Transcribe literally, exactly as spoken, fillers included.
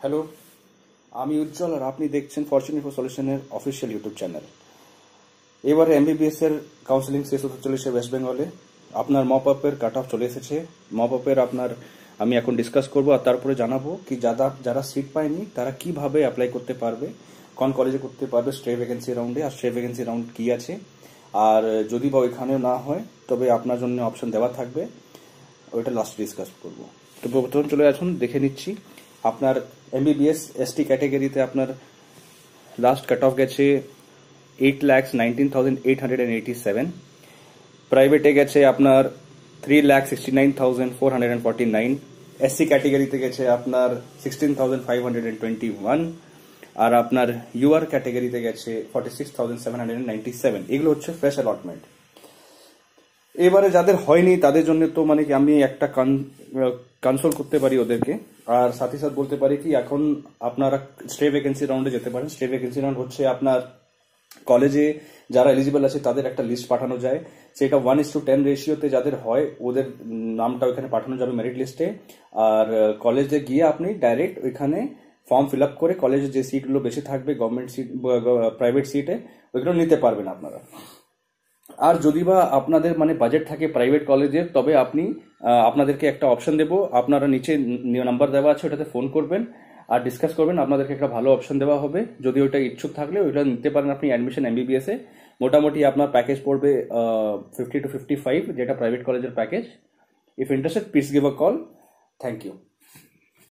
Hello, আমি উজ্জ্বল আর আপনি দেখছেন ফরচুন ইনফো সলিউশনের অফিসিয়াল ইউটিউব চ্যানেল। এবারে এমবিবিএস এর কাউন্সিলিং শেষ হতে চলেছে ওয়েস্ট বেঙ্গলে। আপনার মপ আপের কাট অফ চলে এসেছে। মপ আপের আপনার আমি এখন ডিসকাস করবো আর তারপরে জানাবো কি যারা যারা সিট পায়নি তারা কিভাবে অ্যাপ্লাই করতে পারবে, কোন কলেজে করতে পারবে স্ট্রে ভ্যাকেন্সি রাউন্ডে, আর স্ট্রে ভ্যাকেন্সি রাউন্ড কি আছে, আর যদি বা ওইখানেও না হয় তবে আপনার জন্য অপশন দেওয়া থাকবে, ওইটা লাস্ট ডিসকাস করবো। তো প্রথম চলে আসুন দেখে নিচ্ছি। আপনার এমবিবিএস এসটি ক্যাটেগরিতে আপনার লাস্ট কাট অফ গেছে eight lakhs nineteen thousand eight hundred and eighty seven. প্রাইভেটে গেছে আপনার three lakhs sixty nine thousand four hundred and forty nine. SC ক্যাটেগরিতে গেছে আপনার sixteen thousand five hundred and twenty one. আর আপনার ইউআর ক্যাটেগরিতে গেছে forty six thousand seven hundred and ninety seven. এগুলো হচ্ছে ফ্রেশ অ্যালটমেন্ট। এবারে যাদের হয়নি তাদের জন্য তো মানে কি আমি একটা কনসোল করতে পারি ওদেরকে, আর সাথে সাথে বলতে পারি কি এখন আপনারা স্টে ভ্যাকেন্সি রাউন্ডে যেতে পারেন। স্টে ভ্যাকেন্সি রাউন্ড হচ্ছে আপনার কলেজে যারা এলিজিবল আছে তাদের একটা লিস্ট পাঠানো যায়, সেটা ওয়ান ইস টু টেন রেশিওতে যাদের হয় ওদের নামটা ওইখানে পাঠানো যাবে মেরিট লিস্টে। আর কলেজে গিয়ে আপনি ডাইরেক্ট ওইখানে ফর্ম ফিল আপ করে কলেজে যে সিটগুলো বেশি থাকবে গভর্নমেন্ট সিট প্রাইভেট সিটে ওইগুলো নিতে পারবেন আপনারা। আর যদি বা আপনাদের মানে বাজেট থাকে প্রাইভেট কলেজের তবে আপনি আপনাদেরকে একটা অপশন দেবো, আপনারা নিচে নাম্বার দেওয়া আছে ওটাতে ফোন করবেন আর ডিসকাস করবেন, আপনাদেরকে একটা ভালো অপশন দেওয়া হবে। যদি ওইটা ইচ্ছুক থাকলে ওইটা নিতে পারেন আপনি অ্যাডমিশন এমবিবিএস এ। মোটামুটি আপনার প্যাকেজ পড়বে ফিফটি টু ফিফটি ফাইভ, যেটা প্রাইভেট কলেজের package. If interested please give a call. Thank you.